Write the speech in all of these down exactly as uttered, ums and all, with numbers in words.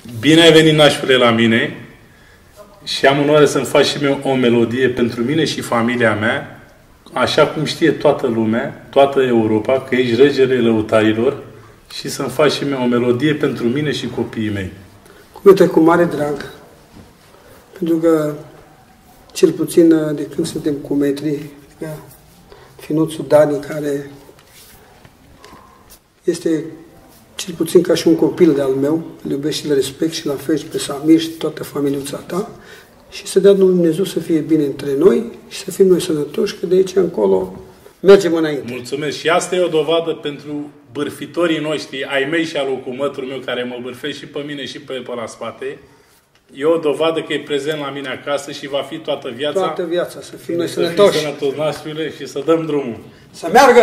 Bine ai venit, nașule, la mine și am onoarea să-mi faci și mie o melodie pentru mine și familia mea, așa cum știe toată lumea, toată Europa, că ești regele lăutarilor, și să-mi faci și mie o melodie pentru mine și copiii mei. Uite, cu mare drag, pentru că cel puțin de când suntem cu metri, finuțul Dani, care este cel puțin ca și un copil de-al meu, îl iubesc și le respect și la fel și pe Samir și toată familiuța ta, și să dea Dumnezeu să fie bine între noi și să fim noi sănătoși, că de aici încolo mergem înainte. Mulțumesc. Și asta e o dovadă pentru bârfitorii noștri, ai mei și al cummătrul meu, care mă bârfesc și pe mine și pe, pe la spate. E o dovadă că e prezent la mine acasă și va fi toată viața. Toată viața, să fim noi să sănătoși. Să fim sănătoși, nașule, și să dăm drumul. Să meargă!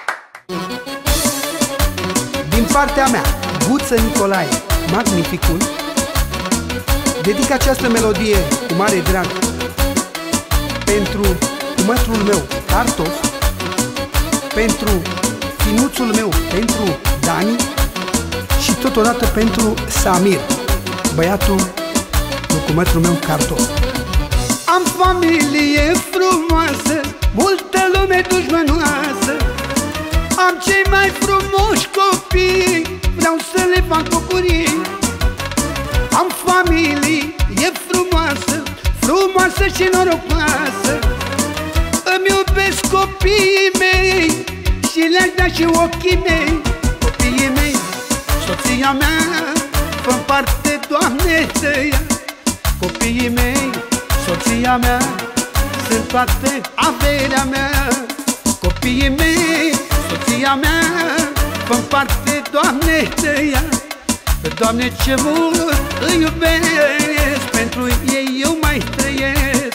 Din partea mea, Guță Nicolae, Magnificul, dedic această melodie cu mare drag pentru cummătrul meu, Cartof, pentru finuțul meu, pentru Dani și totodată pentru Samir, băiatul lui cummătrul meu, Cartof. Am familie frumoasă, multă lume dușmănoasă, am cei mai frumoși copii, vreau să le fac bucurii. Am familie frumoasă, frumoasă și norocoasă, îmi iubesc copiii mei și le-aș da și ochii mei. Copiii mei, soția mea, fă-mi parte, Doamne, să ia. Copiii mei, soția mea, sunt toată averea mea. Copiii mei, soția mea, fă-mi parte, Doamne, să ia. Doamne, ce mult îi iubesc, pentru ei eu mai trăiesc.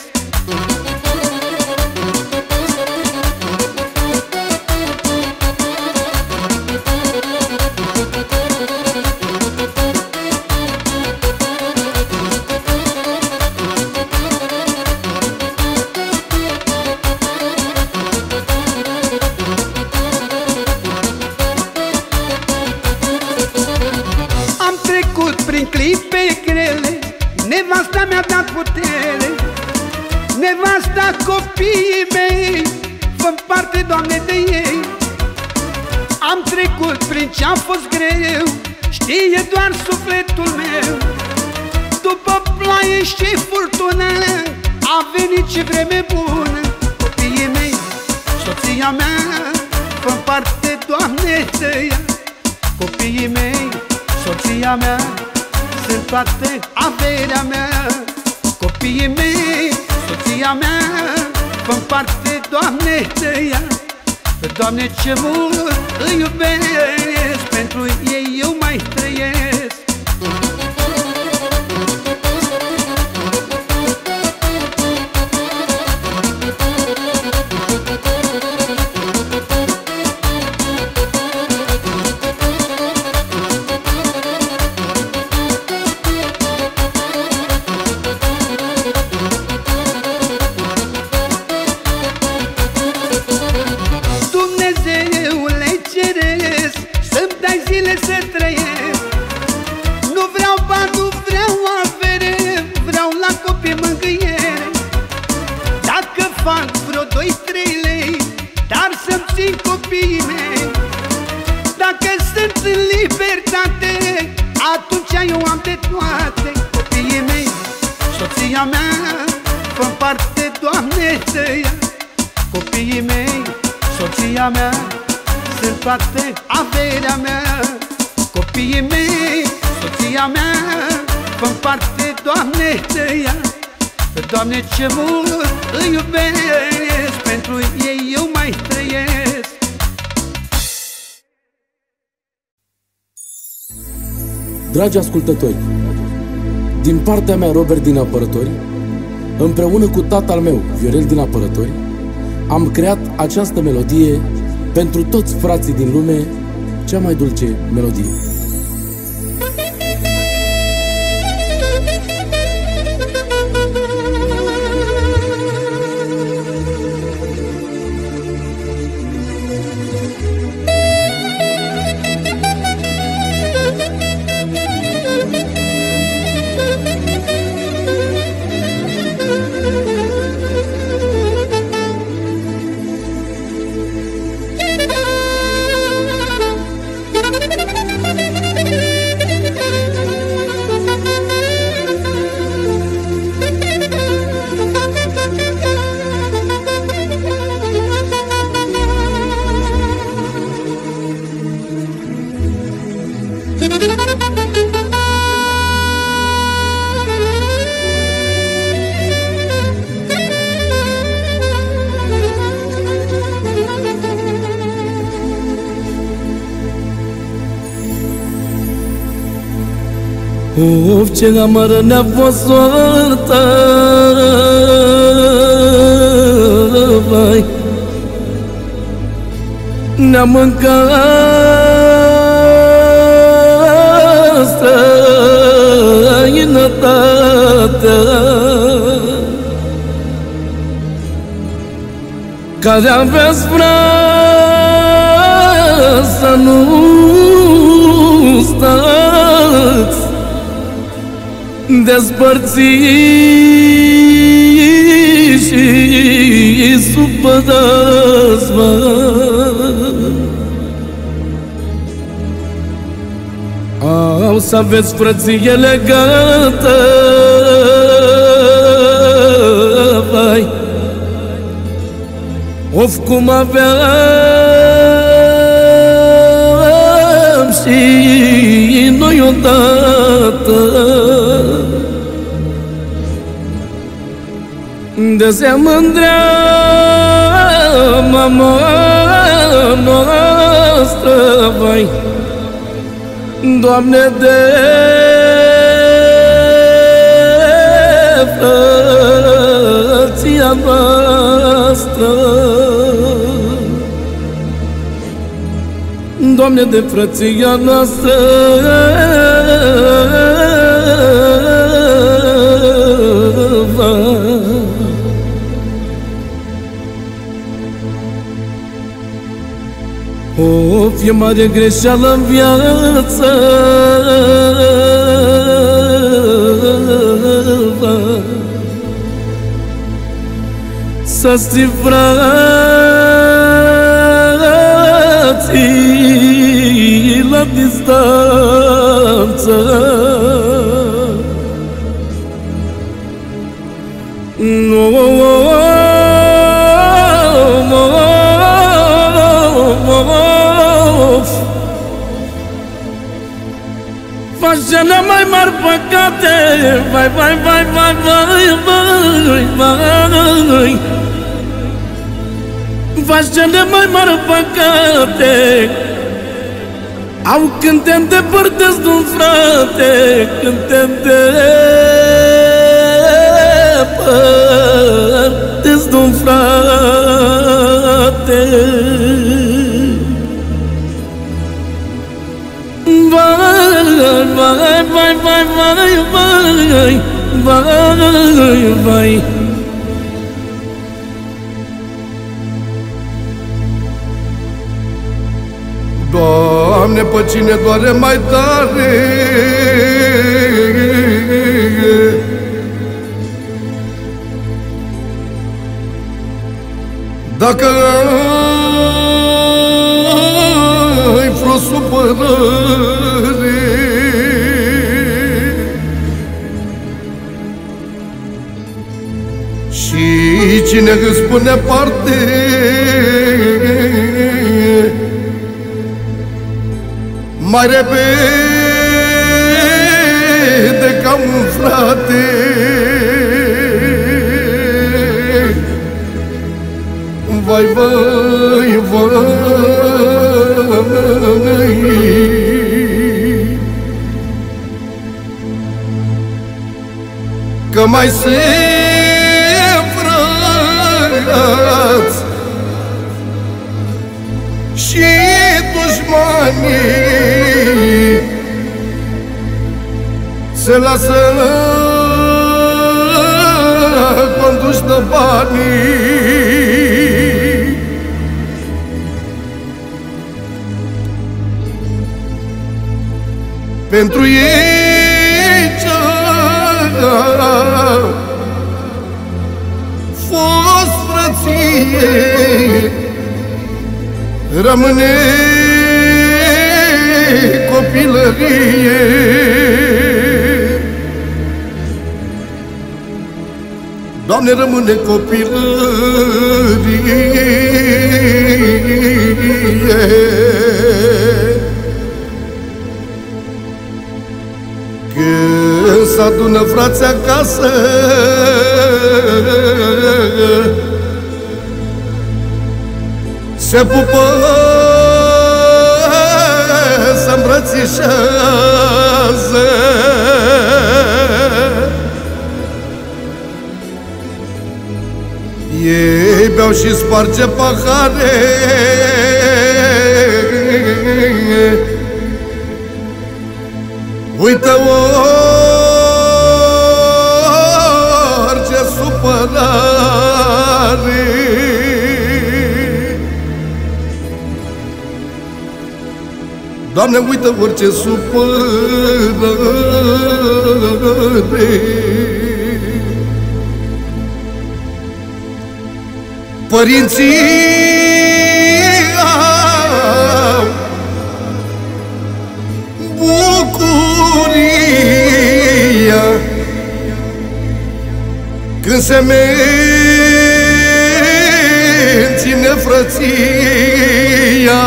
Prin clipe grele, nevasta mi-a dat putere, nevasta copiii mei, fă-mi parte, Doamne, de ei. Am trecut prin ce-a fost greu, știe doar sufletul meu. După ploaie și furtună, a venit și vreme bună. Copiii mei, soția mea, fă-mi parte, Doamne, să ia. Copiii mei, soția mea, sunt toată averea mea. Copiii mei, soția mea, fă-mi parte, Doamne, să ia. Doamne, ce mult îi iubesc, pentru ei eu mai trăiesc. Copiii mei, dacă sunt în libertate, atunci eu am de toate. Copiii mei, soția mea, fă-mi parte, Doamne, să ia. Copiii mei, soția mea, sunt toată averea mea. Copiii mei, soția mea, fă-mi parte, Doamne, să ia. Doamne, ce mult îi iubesc, pentru ei eu mai trăiesc. Dragi ascultători, din partea mea, Robert din Apărători, împreună cu tatăl meu, Viorel din Apărători, am creat această melodie pentru toți frații din lume, cea mai dulce melodie. Of, ce amară ne-a fost soarta, vai. Ne-a mâncat străinătatea, care aveți vrea să nu stați despărțiți și supărați, au să aveți frăție legată, vai. Of, cum aveam și noi odată, de se mândrea mama noastră, vai. Doamne, de frăția noastră, Doamne, de frăția noastră, o, fie mare greșeală în viață, să ții frații la distanță. No, faci cele mai mari păcate, vai, vai, vai, vai, vai, vai, vai. Faci cele mai mari păcate, au când te îndepărtezi de-un frate, când te îndepărtezi de-un frate. Vai, vai, vai, vai, vai, vai, vai, vai. Doamne, pe cine doare mai tare, dacă ai vreo supărare, și cine îți pune parte, mai repede ca un frate, vai, vai, vai, că mai se frați și dușmanii se lasă conduși de banii. Pentru ei ce-a fost frăție rămâne copilărie. Doamne, rămâne copilărie. Când s-adună frații acasă, se pupă, se îmbrățișează, și sparge pahare. Uită orice supărare, Doamne, uită orice supărare. Părinții au bucuria când se menține frăția,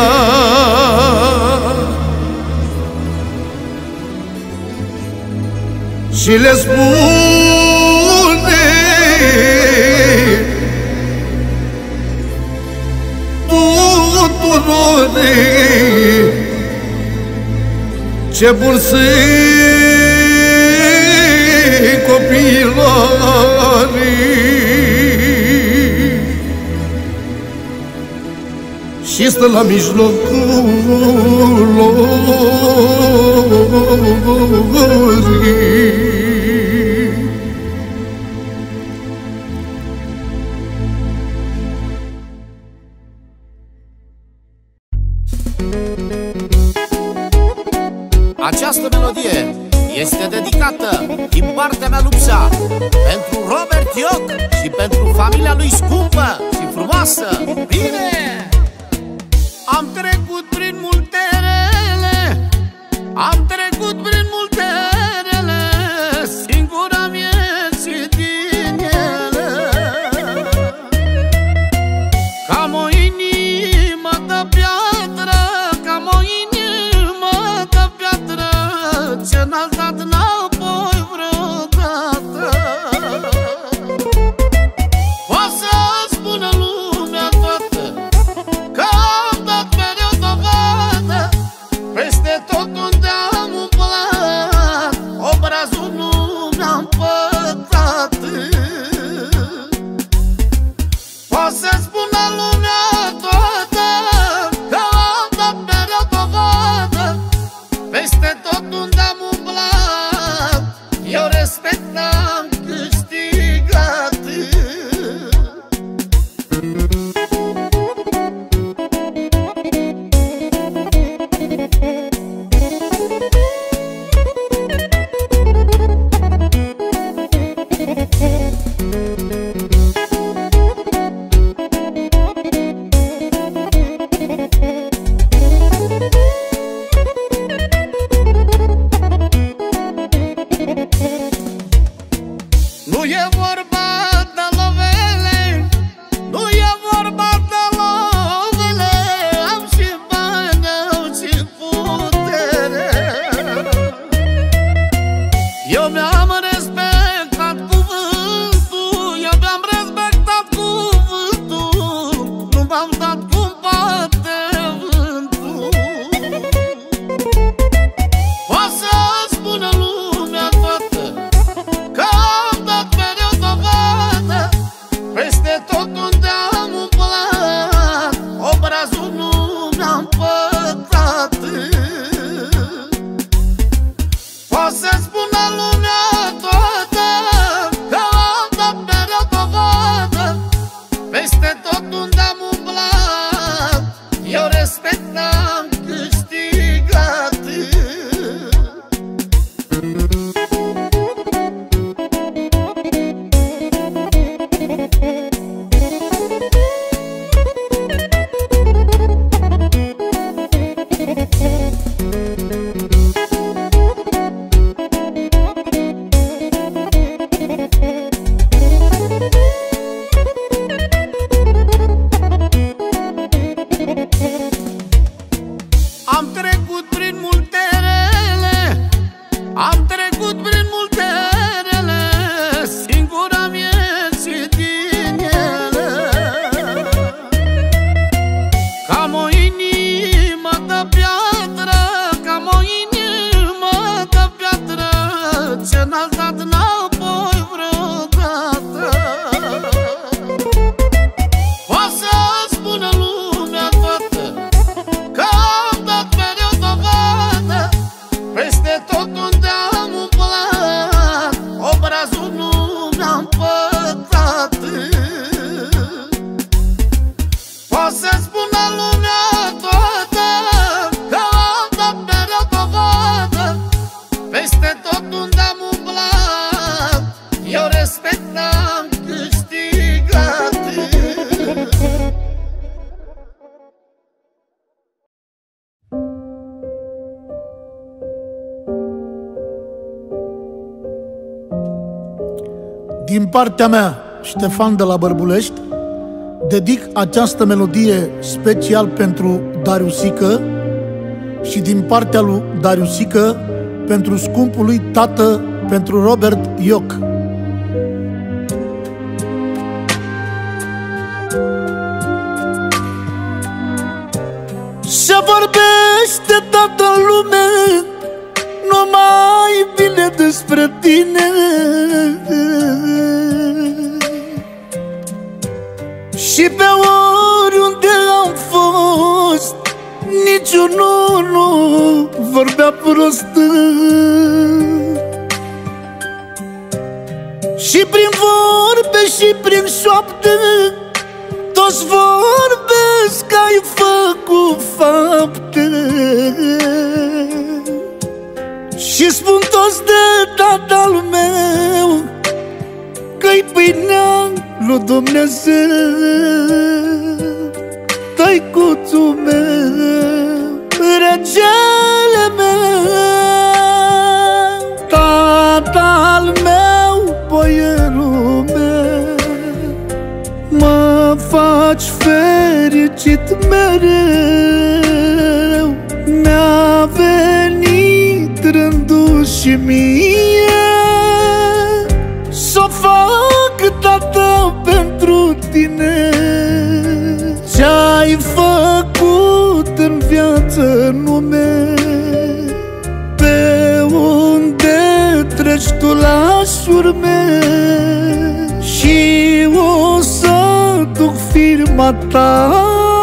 și le spune tuturor ce bun sunt copiilor. Și stă la mijlocul lor. Această melodie este dedicată din partea mea, Lupsa, pentru Robert Ioc și pentru familia lui scumpă și frumoasă. Bine! Am trecut prin multe rele, am trecut prin multe rele, singur am ieșit din ele. Cam o inimă de piatră, cam o inimă de piatră, ce n-a dat înapoi vreodată. Poate să spună lumea toată că am dat mereu dovadă, peste tot unde am umblat, obrazul nu mi-am pătat. Poate să spună lumea toată că am dat mereu dovadă, peste tot unde am umblat, eu respect am câștigat. Nu e vorba de lovele, nu e vorba de lovele, am și bani, am și putere. Eu mi-am respectat cuvântul, eu mi-am respectat cuvântul, nu m-am dat cum bate vântul. Poate să spună lumea toată că am dat mereu dovadă, peste tot unde am umblat, obrazul nu mi-am pătat. Poate să spună lumea toată că am dat mereu dovadă, peste tot unde am umblat, eu respect am câștigat. Am trecut prin multe rele, am trecut prin multe rele, singur am ieșit din ele. Cam o inimă de piatră, cam o inimă de piatră, ce n-a dat înapoi vreodată. pe tot unde am umblat, eu respect n-am câștigat. Din partea mea, Ștefan de la Bărbulești, dedic această melodie special pentru Dariusică și din partea lui Dariusică pentru scumpul lui tată, pentru Robert Ioc. Se vorbește toată lumea numai bine despre tine, și pe oriunde am fost niciunul nu vorbea prost. Și prin vorbe și prin șoapte toți vorbesc că ai făcut fapte. Și spun toți de tatăl meu că-i pâinea lui Dumnezeu, tăicuțul meu, regele meu, tatăl meu, boierul meu. Mă faci fericit mereu, mi-a venit rândul și mie s-o fac, tată, pentru tine. Ce-ai făcut în viață nume, pe unde treci tu lași urme, și o să duc firma ta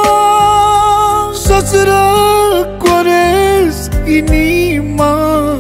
să-ți răcoresc inima.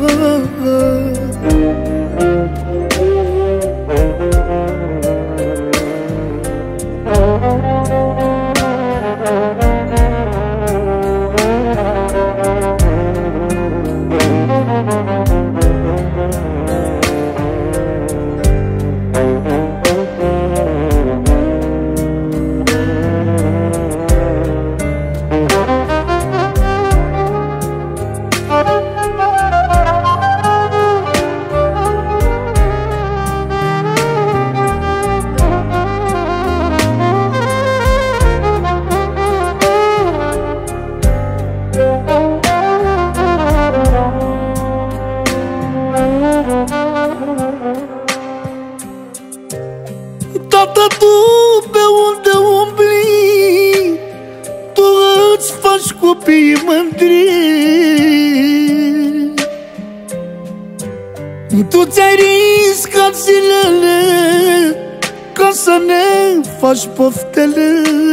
Tată, tu pe unde umbli, tu îți faci copiii mândri. Tu ți-ai riscat zilele ca să ne faci poftele.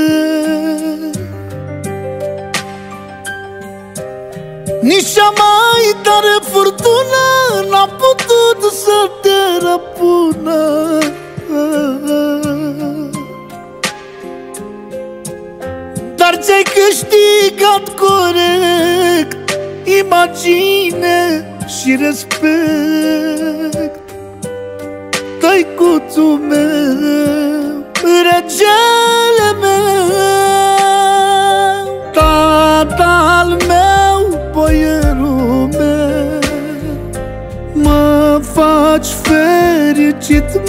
Nici cea mai tare furtună n-a putut să te răpună. Dar ți-ai câștigat corect imagine și respect, tăicuțul meu, regele meu, tatăl meu, boierul meu. Mă faci fericit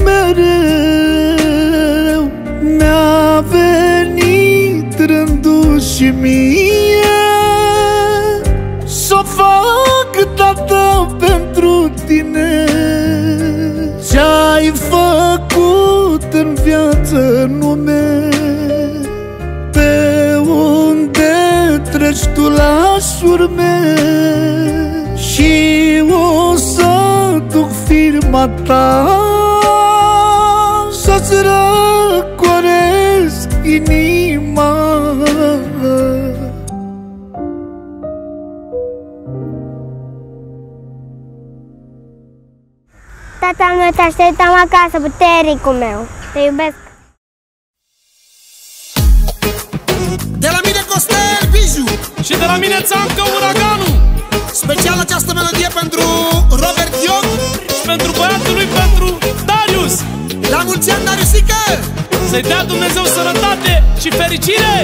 mereu, mi-a venit rândul și mie s-o fac, tată, pentru tine. Ce-ai făcut în viață nume, pe unde treci tu lași urme, și o să duc firma ta să-ți răcoresc inima. Tata meu, te așteptăm acasă, puternicul meu. Te iubesc. De la mine Costel Biju și de la mine Țancă Uraganul. special această melodie pentru Robert Ioc și pentru băiatul lui, pentru Darius. La mulți ani, Dariusică! Să-i dea Dumnezeu sănătate și fericire!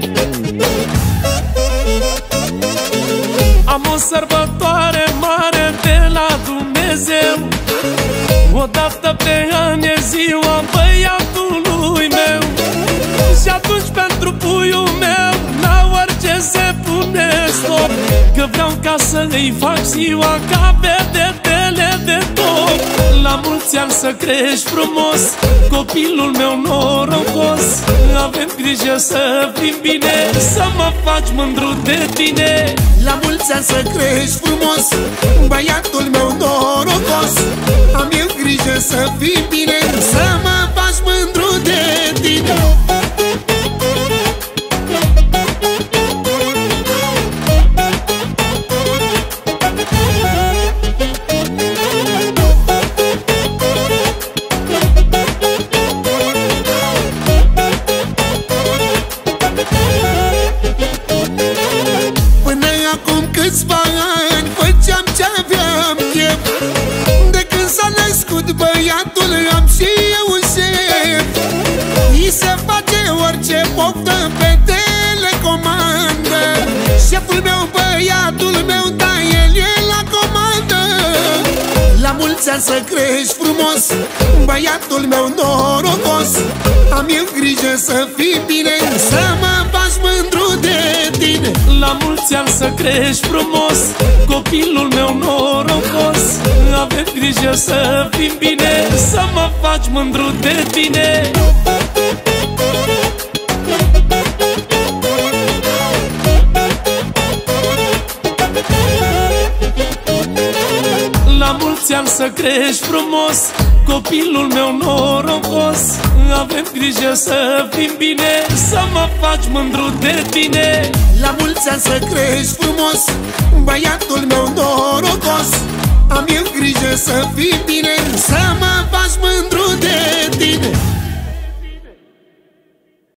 Am o sărbătoare mare de la Dumnezeu, o dată pe an e ziua băiatului meu. Și atunci pentru puiul meu la orice se pune stop, că vreau ca să îi fac ziua ca vedetele de top. La mulți ani să crești frumos, copilul meu norocos. Avem grijă să fim bine, să mă faci mândru de tine. La mulți ani să crești frumos, băiatul meu norocos. Am eu grijă să fim bine, să mă faci mândru de tine. Câțiva ani făceam ce-aveam chef, de când s-a născut băiatul am și eu un șef. I se face orice poftă pe telecomandă, șeful meu, băiatul meu, da, el e la comandă. La mulți ani să crești frumos, băiatul meu norocos. Am eu grijă să fii bine, să mă faci mândru de tine. La mulți ani să crești frumos, copilul meu norocos. Avem grijă să fim bine, să mă faci mândru de tine. La mulți ani să crești frumos, copilul meu norocos. Avem grijă să fim bine, să mă faci mândru de tine. La mulți ani să crești frumos, băiatul meu norocos. Am eu grijă să fii bine, să mă faci mândru de tine.